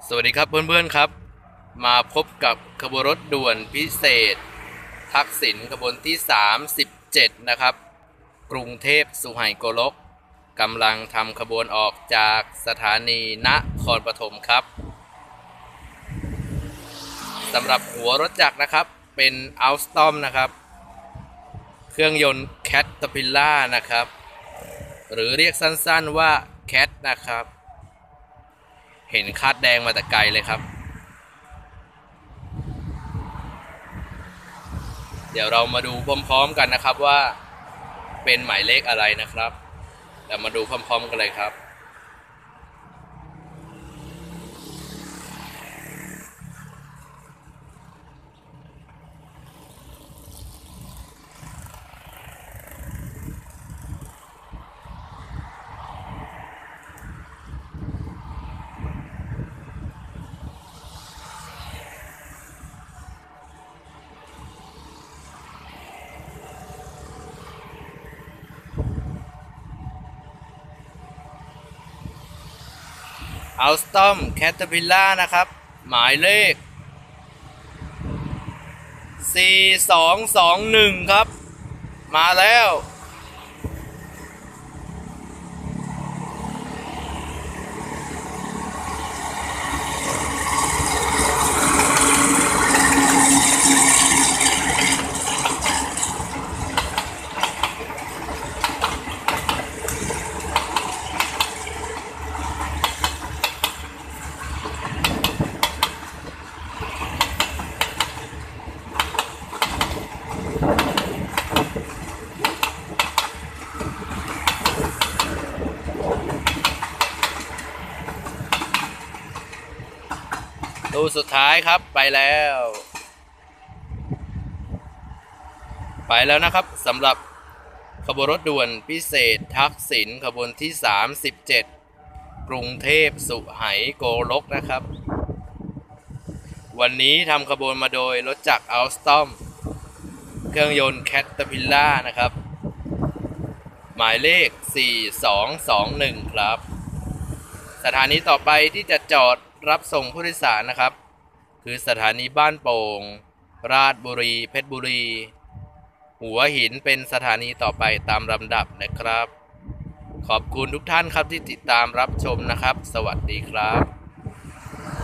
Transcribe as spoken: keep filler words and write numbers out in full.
สวัสดีครับเพื่อนๆครับมาพบกับขบวนรถด่วนพิเศษทักษิณขบวนที่สามสิบเจ็ดนะครับกรุงเทพสุไหงโกลกกำลังทำขบวนออกจากสถานีนครปฐมครับสำหรับหัวรถจักรนะครับเป็นอัลสตอมนะครับเครื่องยนต์แคทตาพิลล่านะครับหรือเรียกสั้นๆว่าแคทนะครับเห็นคาดแดงมาแต่ไกลเลยครับเดี๋ยวเรามาดูพร้อมๆกันนะครับว่าเป็นหมายเลขอะไรนะครับเดี๋ยวมาดูพร้อมๆกันเลยครับอัลสตอมแคทพิลล่านะครับหมายเลขสี่สองสองหนึ่งครับมาแล้วตู้สุดท้ายครับไปแล้วไปแล้วนะครับสำหรับขบวนรถด่วนพิเศษทักษิณขบวนที่สามสิบเจ็ดกรุงเทพสุไหงโกลกนะครับวันนี้ทำขบวนมาโดยรถจักรอัลสตอมเครื่องยนต์แคทพิลล่านะครับหมายเลขสี่สองสองหนึ่งครับสถานีต่อไปที่จะจอดรับส่งผู้โดยสารนะครับคือสถานีบ้านโป่งราชบุรีเพชรบุรีหัวหินเป็นสถานีต่อไปตามลำดับนะครับขอบคุณทุกท่านครับที่ติดตามรับชมนะครับสวัสดีครับ